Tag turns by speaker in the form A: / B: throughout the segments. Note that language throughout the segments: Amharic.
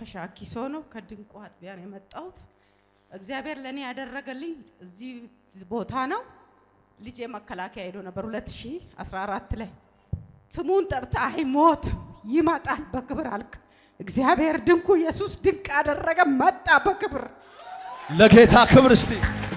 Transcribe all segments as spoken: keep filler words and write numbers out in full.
A: ከሻኪሶ ነው ከድንቁ አጥቢያ ነው የመጣሁት እግዚአብሔር ለኔ ያደረገልኝ እዚህ ቦታ ነው ልጄ መከላከያ ሄዶ ነበር ሁለት ሺህ አስራ አራት ላይ ስሙን ጠርታ አይሞት ይመጣል በክብር አልክ እግዚአብሔር ድንቁ ኢየሱስ ድንቅ አደረገ መጣ በክብር
B: ለጌታ ክብር እስቲ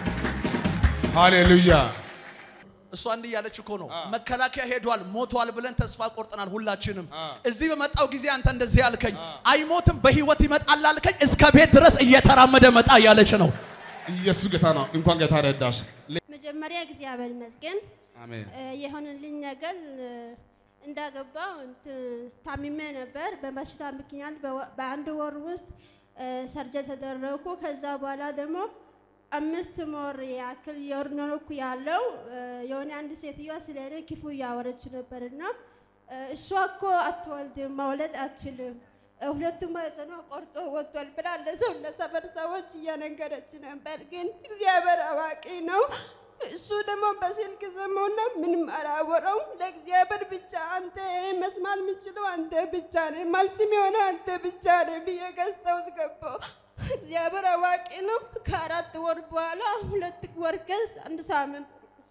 C: ሃሌሉያ
B: እሱ አንድ ያለች እኮ ነው መከላከያ ሄዷል ሞቷል ብለን ተስፋ ቆርጠናል ሁላችንም እዚህ በመጣው ጊዜ አንተ እንደዚህ ያልከኝ አይሞትም በህይወት ይመጣል አልከኝ እስከ ቤት ድረስ እየተራመደ መጣ ያለች ነው
C: ኢየሱስ ጌታ ነው እንኳን ጌታ ረዳሽ
D: መጀመሪያ እግዚአብሔር ይመስገን
C: አሜን
D: የሆነልኝ ነገር እንዳገባው ታሚሜ ነበር በበሽታ ምክንያት በአንድ ወር ውስጥ ሰርጀሪ ተደረኩ ከዛ በኋላ ደግሞ አምስት ሞር ያክል የርኖርኩ ያለው የሆነ አንድ ሴትዮ ስለኔ ክፉ ያወረች ነበርና እሷ እኮ አትወልድም መውለድ አትችልም ሁለቱም ማህፀኗ ቆርጦ ወጥቷል ብላ ለሰው ለሰፈር ሰዎች እያነገረች ነበር ግን እግዚአብሔር አዋቂ ነው እሱ ደግሞ በስልክ ሰሞና ምንም አላወራው ለእግዚአብሔር ብቻ አንተ መስማት የምችለው አንተ ብቻ ነህ መልስ የሚሆነው አንተ ብቻ ነህ በየገስታውስ ገባው እግዚአብሔር አዋቂ ነው ከአራት ወር በኋላ ሁለት ወር ከስ አንድ ሳምንት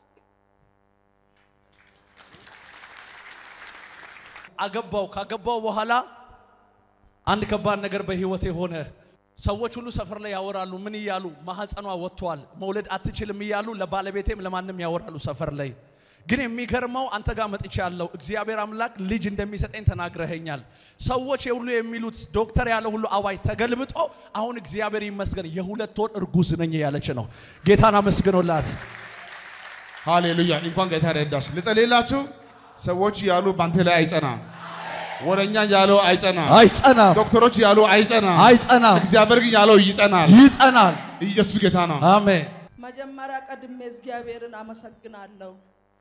B: አገባው ካገባው በኋላ አንድ ከባድ ነገር በህይወቴ ሆነ ሰዎች ሁሉ ሰፈር ላይ ያወራሉ ምን ይያሉ ማህፀኗ ወጥቷል መውለድ አትችልም ይያሉ ለባለቤቴም ለማንንም ያወራሉ ሰፈር ላይ ግን የሚገርመው አንተ ጋር መጥቻ ያለው እግዚአብሔር አምላክ ልጅ እንደሚሰጠኝ ተናግረኸኛል ሰዎች ሁሉ የሚሉት ዶክተር ያለው ሁሉ አዋይ ተገልብጦ አሁን እግዚአብሔር ይመስገን የሁለት ወር እርጉዝ ነኝ ያለች ነው ጌታና መስግኖላት
C: ሃሌሉያ እንኳን ጌታ ረዳሽ ልጸልይላችሁ ሰዎች ያሉ ባንተ ላይ አይጸና ወረኛ ያለው አይጸና
B: አይጸና
C: ዶክተሮች ያሉ አይጸና
B: አይጸና
C: እግዚአብሔር ግን ያለው ይጸናል
B: ይጸናል
C: ኢየሱስ ጌታ ነው
B: አሜን
E: መጀመሪያ ቀድሜ እግዚአብሔርን አመሰግናለሁ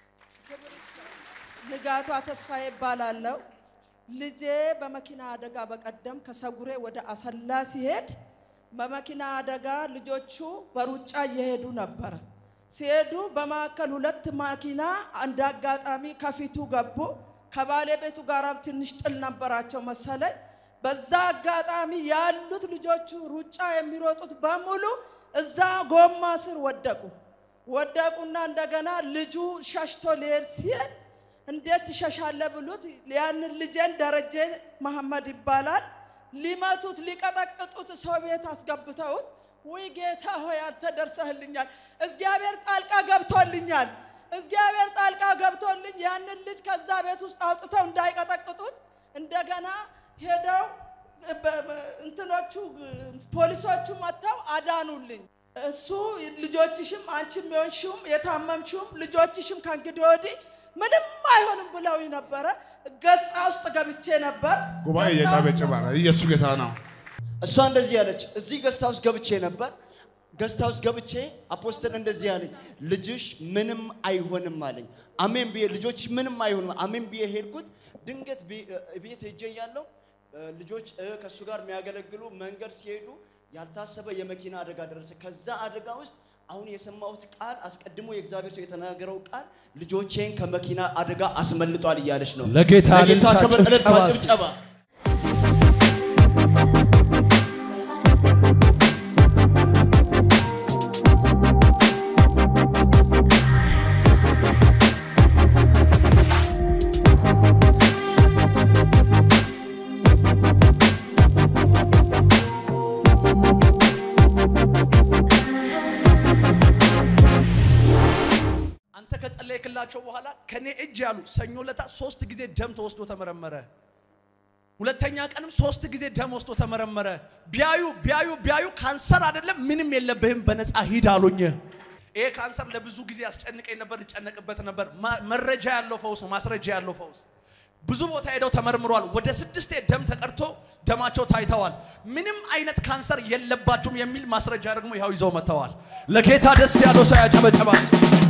E: ንጋቷ ተስፋዬ ይባላልው ልጄ በመኪና አደጋ በቀደም ከሰጉሬ ወደ አሰላ ሲሄድ በመኪና አደጋ ልጆቹ በሩጫ እየሄዱ ነበር ሲሄዱ በማከል ሁለት ማኪና አንድ አጋጣሚ ከፊቱ ገቡ ከባለቤቱ ጋራም ትንሽ ጥል ነበራቸው መሰለኝ በዛ አጋጣሚ ያሉት ልጆቹ ሩጫ የሚሮጡት በሙሉ እዛ ጎማ ስር ወደቁ ወደቁና እንደገና ልጁ ሻሽቶ ሊሄድ ሲል እንዴት ይሻሻለ ብሉት ያን ልጄን ደረጀ መሐመድ ይባላል ሊመቱት ሊቀጠቅጡት ሰው ቤት አስገብተውት ወይ ጌታ ሆይ አንተ ደርሰህልኛል እግዚአብሔር ጣልቃ ገብቶልኛል እግዚአብሔር ጣልቃ ገብቶልኝ ያን ልጅ ከዛ ቤት ውስጥ አውጥተው እንዳይቀጠቅጡት እንደገና ሄደው እንትኖቹ ፖሊሶቹ መጣው አዳኑልኝ እሱ ልጆችሽም አንቺም የሆንሽም የታመምሽም ልጆችሽም ከእንግዲህ ወዲህ ምንም አይሆንም ብለው ነበር ገጻ ውስጥ ገብቼ ነበር
C: ጉባኤ የጫበጨባ ኢየሱስ ጌታ ነው
F: እሷ እንደዚህ ያለች እዚህ ገስታ ውስጥ ገብቼ ነበር ገስታ ውስጥ ገብቼ አፖስቶል እንደዚህ ያለኝ ልጅሽ ምንም አይሆንም አለኝ አሜን ቢየ ልጆችሽ ምንም አይሆንም አሜን ቢየ ሄድኩት ድንገት ቤት ሄጄ ያለው ልጆች ከሱ ጋር የሚያገለግሉ መንገድ ሲሄዱ ያልታሰበ የመኪና አደጋ ደረሰ ከዛ አደጋ ውስጥ አሁን የሰማሁት ቃል አስቀድሞ የእግዚአብሔር ሰው የተናገረው ቃል ልጆቼን ከመኪና አደጋ አስመልጧል ይያለሽ ነው
B: ለጌታ ለጌታ
F: ጭብጨባ
B: ከጸለይክላቸው በኋላ ከኔ እጅ ያሉ ሰኞ ለታ ሶስት ጊዜ ደም ተወስዶ ተመረመረ ሁለተኛ ቀንም ሶስት ጊዜ ደም ወስዶ ተመረመረ ቢያዩ ቢያዩ ቢያዩ ካንሰር አይደለም ምንም የለብህም በነፃ ሂድ አሉኝ ይሄ ካንሰር ለብዙ ጊዜ ያስጨንቀኝ ነበር ልጨነቅበት ነበር መረጃ ያለው ፈውስ ማስረጃ ያለው ፈውስ ብዙ ቦታ ሄደው ተመርምሯል ወደ ስድስት ደም ተቀርቶ ደማቸው ታይተዋል ምንም አይነት ካንሰር የለባችሁም የሚል ማስረጃ ደግሞ ያው ይዘው መተዋል ለጌታ ደስ ያለው ሰው ያጨበጨባል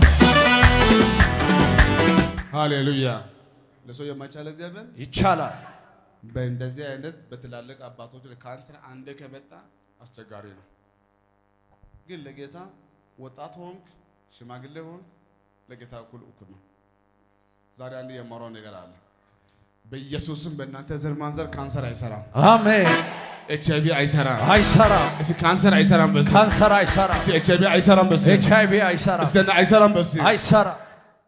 C: ሃሌሉያ ለሰው የማይቻል እግዚአብሔር
B: ይቻላል
C: በእንደዚህ አይነት በትላልቅ አባቶች ለካንሰር አንደ ከመጣ አስቸጋሪ ነው ግን ለጌታ ወጣት ሆንክ ሽማግሌ ሆንክ ለጌታ እኩል እኩል ነው ዛሬ አንድ የማወራው ነገር አለ በኢየሱስም በእናንተ ዘር ማንዘር ካንሰር አይሰራም
B: አሜን
C: ኤች አይ ቪ አይሰራም
B: አይሰራም
C: እሺ ካንሰር አይሰራም በስ
B: ካንሰር አይሰራም
C: እሺ ኤች አይ ቪ አይሰራም በስ
B: ኤች አይ ቪ አይሰራም
C: እሺ አይሰራም በስ
B: አይሰራም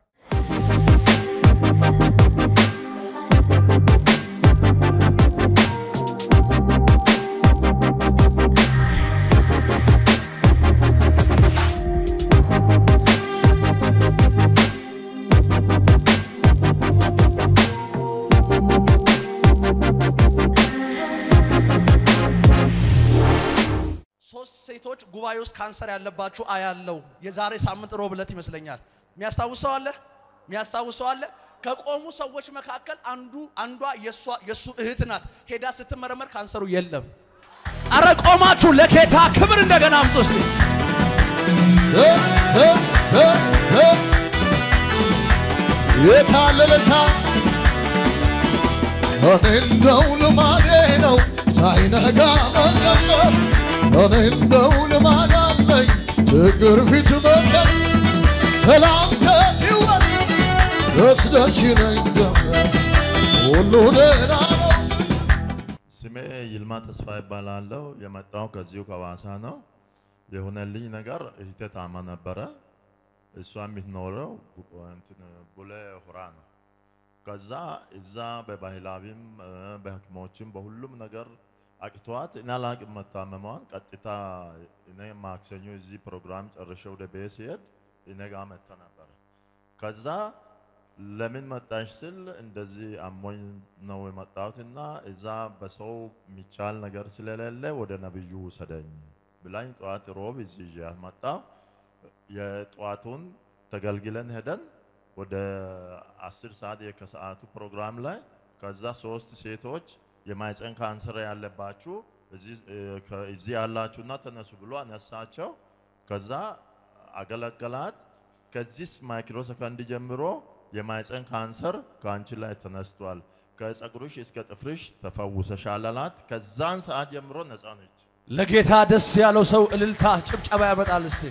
B: ሴቶች ጉባኤ ውስጥ ካንሰር ያለባችሁ አያለው የዛሬ ሳምንት ሮብ ዕለት ይመስለኛል የሚያስታውሰው አለ የሚያስታውሰው አለ ከቆሙ ሰዎች መካከል አንዱ አንዷ የሷ የሱ እህት ናት ሄዳ ስትመረመር ካንሰሩ የለም አረ ቆማችሁ ለጌታ ክብር እንደገና አምጡ እስቲ
G: ሰ ሰ ሰ የታለለታ እንደው ልማዴ ነው ሳይነጋ መዘመር እንደው ልማድ አለኝ ችግር ፊት መሰል ሰላም ከሲወር ደስ ደስ ይለኝ ሁሉ ደህና ነው።
H: ስሜ ይልማ ተስፋ ይባላል የመጣው ከዚሁ ከዋሳ ነው የሆነልኝ ነገር እህቴ ታማ ነበረ እሷ የምትኖረው እንትን ቡሌ ሆራ ነው ከዛ እዛ በባህላዊም በህክሞችም በሁሉም ነገር አቅቷት እና ላቅም መታመሟን ቀጥታ እኔ ማክሰኞ እዚህ ፕሮግራም ጨርሼ ወደ ቤት ሲሄድ እኔ ጋር መጣ ነበር ከዛ ለምን መጣሽ ስል እንደዚህ አሞኝ ነው የመጣሁትና እዛ በሰው የሚቻል ነገር ስለሌለ ወደ ነብዩ ሰደኝ ብላኝ ጧት ሮብ እዚህ ይያ መጣ የጧቱን ተገልግለን ሄደን ወደ አስር ሰዓት የከሰዓቱ ፕሮግራም ላይ ከዛ ሶስት ሴቶች የማይፀን ካንሰር ያለባችሁ እዚህ እዚህ ያላችሁና ተነሱ ብሎ አነሳቸው ከዛ አገለገላት ከዚህ ማይክሮ ሰከንድ ጀምሮ የማይፀን ካንሰር ካንቺ ላይ ተነስቷል ከፀጉርሽ እስከ ጥፍርሽ ተፈውሰሻል አላት ከዛን ሰዓት ጀምሮ ነፃ ነች
B: ለጌታ ደስ ያለው ሰው እልልታ ጭብጨባ ያመጣል እስቲ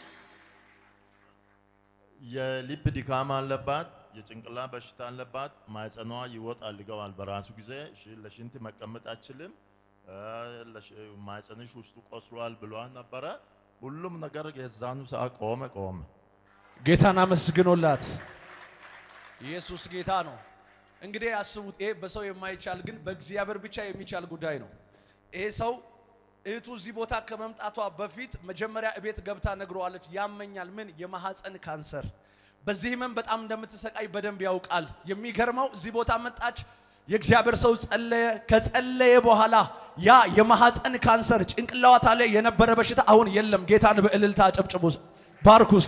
H: የልብ ድካም አለባት የጭንቅላ በሽታ አለባት ማይፀኗ ይወጣል ይገባል በራሱ ጊዜ ለሽንት መቀመጥ አችልም ማይፀንሽ ውስጡ ቆስሏል ብሏን ነበረ ሁሉም ነገር የዛኑ ሰዓት ቆመ ቆመ
B: ጌታን አመስግኖላት ኢየሱስ ጌታ ነው እንግዲህ አስቡት ይሄ በሰው የማይቻል ግን በእግዚአብሔር ብቻ የሚቻል ጉዳይ ነው ይሄ ሰው እህቱ እዚህ ቦታ ከመምጣቷ በፊት መጀመሪያ እቤት ገብታ ነግሯለች ያመኛል ምን የማህፀን ካንሰር በዚህ ህመም በጣም እንደምትሰቃይ በደንብ ያውቃል የሚገርመው እዚህ ቦታ መጣች የእግዚአብሔር ሰው ጸለየ ከጸለየ በኋላ ያ የማህፀን ካንሰር ጭንቅላቷ ላይ የነበረ በሽታ አሁን የለም ጌታን በእልልታ ጨብጭቡ ባርኩ እስቲ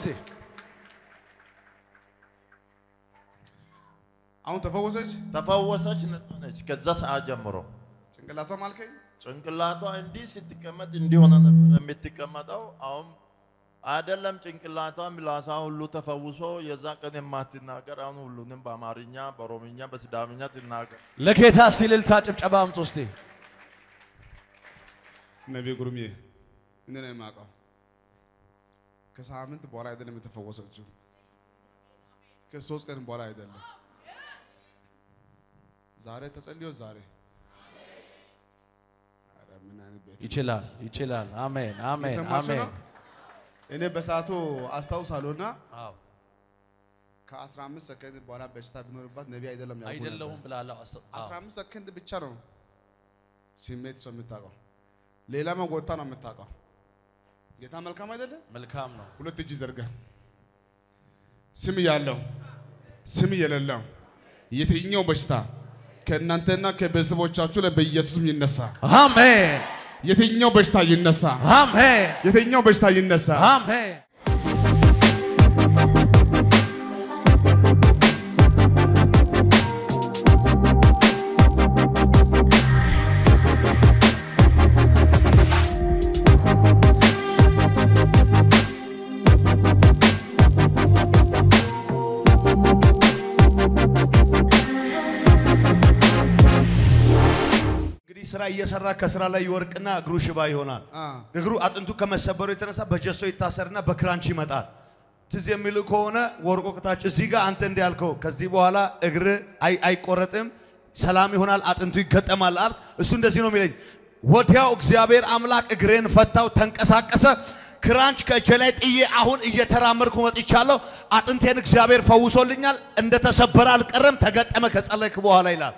C: አሁን ተፈወሰች
H: ተፈወሰች ነች ከዛ ሰዓት ጀምሮ
C: ጭንቅላቷ ማልከኝ
H: ጭንቅላቷ እንዲህ ስትቀመጥ እንዲሆነ ነበር የምትቀመጠው አሁን አይደለም ጭንቅላቷ ምላሳ ሁሉ ተፈውሶ የዛ ቀን የማትናገር አሁን ሁሉንም በአማርኛ በኦሮምኛ በሲዳምኛ ትናገር
B: ለጌታ ሲልልታ ጭብጨባ አምጡ እስቲ
C: ነብይ ጉርሜ እንደነ ማቃው ከሳምንት በኋላ አይደለም የተፈወሰችው ከሶስት ቀን በኋላ አይደለም ዛሬ ተጸልዮ ዛሬ
B: ይችላል ይችላል አሜን አሜን አሜን
C: እኔ በሳቱ አስታውሳለሁና
B: አዎ
C: ከ15 ሰከንድ በኋላ በሽታ ቢኖርባት ነብይ አይደለም ያው
B: አይደለም ብላላው
C: አስራ አምስት ሰከንድ ብቻ ነው ስሜት ሰው የምታውቀው ሌላ መጎታ ነው የምታውቀው ጌታ መልካም አይደለም
B: መልካም ነው
C: ሁለት እጅ ዘርጋ ስም ያለው ስም የሌለው የትኛው በሽታ ከእናንተና ከቤተሰቦቻችሁ ላይ በኢየሱስ ይነሳ
B: አሜን
C: የትኛው በሽታ ይነሳ
B: አሜን
C: የትኛው በሽታ ይነሳ
B: አሜን
I: ስራ እየሰራ ከስራ ላይ ይወርቅና እግሩ ሽባ ይሆናል እግሩ አጥንቱ ከመሰበሩ የተነሳ በጀሶ ይታሰርና በክራንች ይመጣል ትዝ የሚል ከሆነ ወርቆ ከታች እዚህ ጋር አንተ እንዲያልከው ከዚህ በኋላ እግር አይ አይቆረጥም ሰላም ይሆናል አጥንቱ ይገጠማል አል እሱ እንደዚህ ነው የሚለኝ ወዲያው እግዚአብሔር አምላክ እግሬን ፈታው፣ ተንቀሳቀሰ። ክራንች ከእጄ ላይ ጥዬ አሁን እየተራመድኩ መጥቻለሁ። አጥንቴን እግዚአብሔር ፈውሶልኛል። እንደተሰበረ አልቀረም፣ ተገጠመ ከጸለይክ በኋላ ይላል።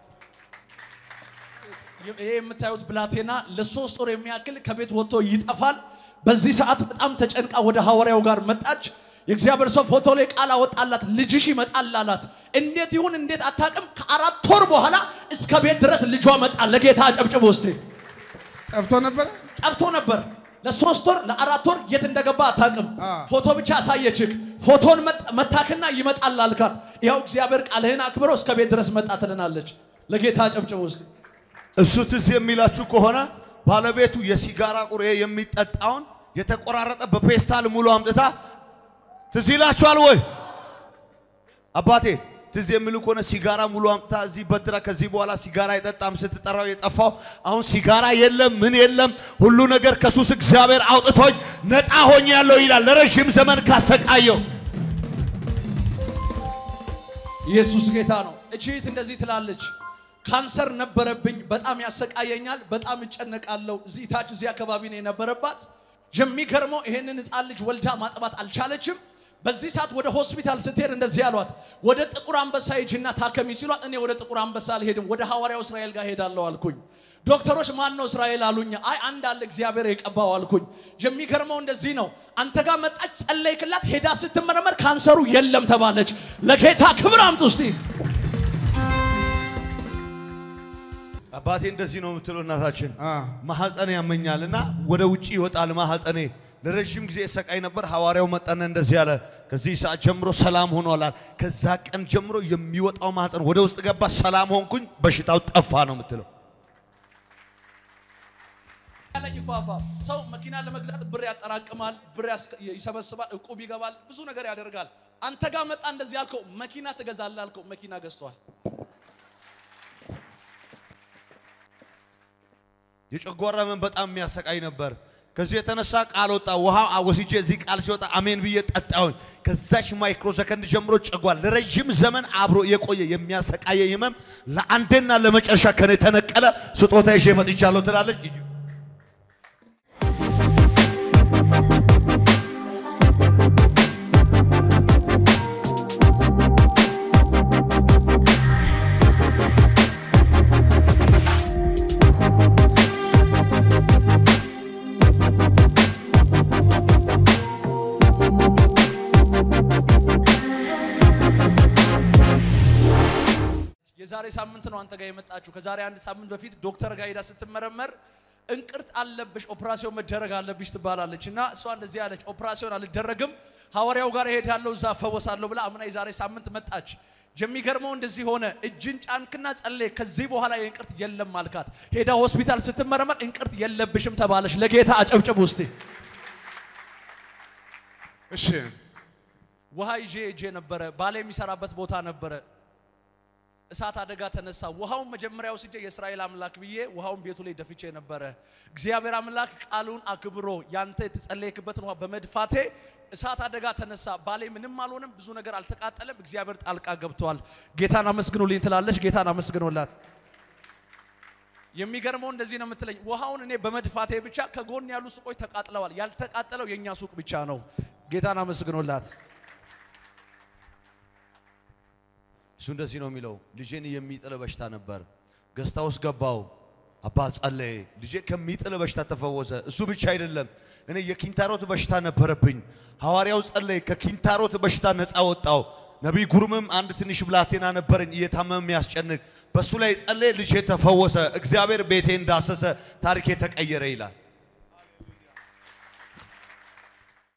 B: ይሄ የምታዩት ብላቴና ለሶስት ወር የሚያክል ከቤት ወጥቶ ይጠፋል። በዚህ ሰዓት በጣም ተጨንቃ ወደ ሐዋርያው ጋር መጣች። የእግዚአብሔር ሰው ፎቶ ላይ ቃል አወጣላት፣ ልጅሽ ይመጣል አላት። እንዴት ይሁን እንዴት አታውቅም። ከአራት ወር በኋላ እስከ ቤት ድረስ ልጇ መጣ። ለጌታ አጨብጭቡ እስቲ።
C: ጠፍቶ ነበር
B: ጠፍቶ ነበር ለሶስት ወር ለአራት ወር የት እንደገባ አታውቅም። ፎቶ ብቻ አሳየችክ። ፎቶን መታክና ይመጣል አልካት። ያው እግዚአብሔር ቃልህን አክብሮ እስከ ቤት ድረስ መጣ ትለናለች። ለጌታ አጨብጭቡ እስቲ።
I: እሱ ትዝ የሚላችሁ ከሆነ ባለቤቱ የሲጋራ ቁሬ የሚጠጣውን የተቆራረጠ በፔስታል ሙሉ አምጥታ ትዝ ይላችኋል ወይ? አባቴ ትዝ የሚሉ ከሆነ ሲጋራ ሙሉ አምጥታ እዚህ በትራ ከዚህ በኋላ ሲጋራ አይጠጣም ስትጠራው የጠፋው አሁን ሲጋራ የለም ምን የለም ሁሉ ነገር ከሱስ እግዚአብሔር አውጥቶኝ ነፃ ሆኛለሁ ይላል። ለረጅም ዘመን ካሰቃየው
B: ኢየሱስ ጌታ ነው። እቺት እንደዚህ ትላለች። ካንሰር ነበረብኝ፣ በጣም ያሰቃየኛል፣ በጣም እጨነቃለሁ። እዚህ ታች እዚህ አካባቢ ነው የነበረባት። የሚገርመው ይሄንን ሕፃን ልጅ ወልዳ ማጥባት አልቻለችም። በዚህ ሰዓት ወደ ሆስፒታል ስትሄድ እንደዚህ ያሏት፣ ወደ ጥቁር አንበሳ ሂጂና ታከሚ ሲሏት፣ እኔ ወደ ጥቁር አንበሳ አልሄድም ወደ ሐዋርያው እስራኤል ጋር ሄዳለሁ አልኩኝ። ዶክተሮች ማን ነው እስራኤል አሉኝ። አይ አንድ አለ እግዚአብሔር የቀባው አልኩኝ። የሚገርመው እንደዚህ ነው። አንተ ጋር መጣች፣ ጸለይክላት፣ ሄዳ ስትመረመር ካንሰሩ የለም ተባለች። ለጌታ ክብር አምጡ እስቲ።
I: አባቴ እንደዚህ ነው የምትለው እናታችን። ማህፀኔ ያመኛልና ወደ ውጪ ይወጣል ማህፀኔ። ለረጅም ጊዜ ሰቃይ ነበር። ሐዋርያው መጣና እንደዚህ ያለ ከዚህ ሰዓት ጀምሮ ሰላም ሆኗል። ከዛ ቀን ጀምሮ የሚወጣው ማህፀን ወደ ውስጥ ገባ፣ ሰላም ሆንኩኝ፣ በሽታው ጠፋ ነው የምትለው።
B: ያለኝ ፋፋ ሰው መኪና ለመግዛት ብር ያጠራቅማል፣ ብር ይሰበስባል፣ እቁብ ይገባል፣ ብዙ ነገር ያደርጋል። አንተ ጋር መጣ እንደዚህ ያልከው መኪና ትገዛለህ አልከው፣ መኪና ገዝቷል።
I: የጨጓራ ምን በጣም የሚያሰቃይ ነበር። ከዚህ የተነሳ ቃል ወጣ። ውሃ ወስጄ እዚህ ቃል ሲወጣ አሜን ብዬ ጠጣሁኝ። ከዛች ማይክሮ ሰከንድ ጀምሮ ጨጓራ ለረጅም ዘመን አብሮ የቆየ የሚያሰቃየ ህመም ለአንድና ለመጨረሻ ከኔ ተነቀለ። ስጦታ ይዤ መጥቻለሁ ትላለች።
B: የዛሬ ሳምንት ነው አንተ ጋር የመጣችሁ። ከዛሬ አንድ ሳምንት በፊት ዶክተር ጋር ሄዳ ስትመረመር እንቅርት አለብሽ ኦፕራሲዮን መደረግ አለብሽ ትባላለች እና እሷ እንደዚህ ያለች ኦፕራሲዮን አልደረግም ሐዋርያው ጋር እሄዳለሁ እዛ ፈወሳለሁ ብላ አምና የዛሬ ሳምንት መጣች። የሚገርመው እንደዚህ ሆነ። እጅን ጫንክና ጸለይ፣ ከዚህ በኋላ የእንቅርት የለም አልካት። ሄዳ ሆስፒታል ስትመረመር እንቅርት የለብሽም ተባለች። ለጌታ አጨብጭቡ እስቲ።
C: እሺ
B: ውሃ ይዤ እጄ ነበረ፣ ባለ የሚሰራበት ቦታ ነበረ። እሳት አደጋ ተነሳ። ውሃውን መጀመሪያው ሲጀ የእስራኤል አምላክ ብዬ ውሃውን ቤቱ ላይ ደፍቼ ነበረ። እግዚአብሔር አምላክ ቃሉን አክብሮ ያንተ የተጸለየክበትን ውሃ በመድፋቴ እሳት አደጋ ተነሳ። ባሌ ምንም አልሆነም፣ ብዙ ነገር አልተቃጠለም። እግዚአብሔር ጣልቃ ገብቷል። ጌታን አመስግኑልኝ ትላለች። ጌታን አመስግኑላት። የሚገርመው እንደዚህ ነው የምትለኝ። ውሃውን እኔ በመድፋቴ ብቻ ከጎን ያሉ ሱቆች ተቃጥለዋል። ያልተቃጠለው የኛ ሱቅ ብቻ ነው። ጌታን አመስግኑላት።
I: እሱ እንደዚህ ነው የሚለው። ልጄን የሚጥል በሽታ ነበር። ገስታ ውስጥ ገባው። አባ ጸለየ፣ ልጄ ከሚጥል በሽታ ተፈወሰ። እሱ ብቻ አይደለም፣ እኔ የኪንታሮት በሽታ ነበረብኝ። ሐዋርያው ጸለየ፣ ከኪንታሮት በሽታ ነፃ ወጣው። ነቢይ ጉርምም አንድ ትንሽ ብላቴና ነበረኝ እየታመመ የሚያስጨንቅ፣ በሱ ላይ ጸለየ፣ ልጄ ተፈወሰ። እግዚአብሔር ቤቴን ዳሰሰ፣ ታሪኬ ተቀየረ ይላል።